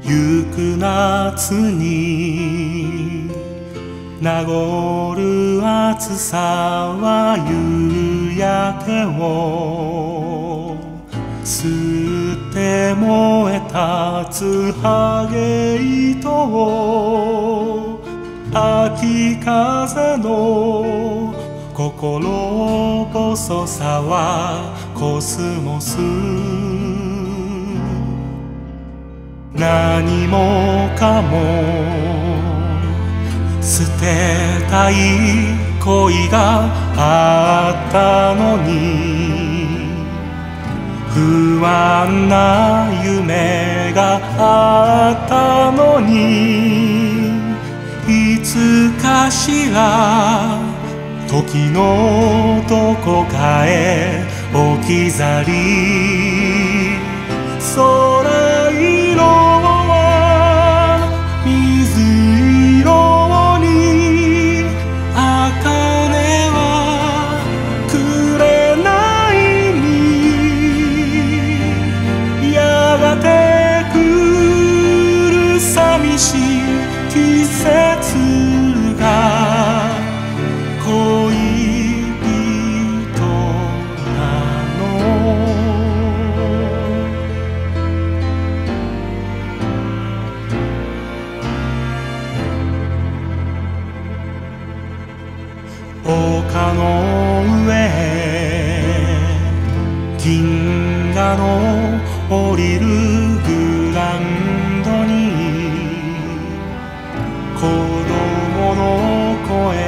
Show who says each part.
Speaker 1: ゆく夏に名残る暑さは夕焼けを吸って燃え立つハゲ糸を秋風の心細さはコスモス何もかも捨てたい恋があったのに不安な夢があったのにいつかしら時のどこかへ置き去り空色は水色に茜はくれないにやがて来る寂しい季節が恋人なの丘の上銀河の降りるグランドに子供の声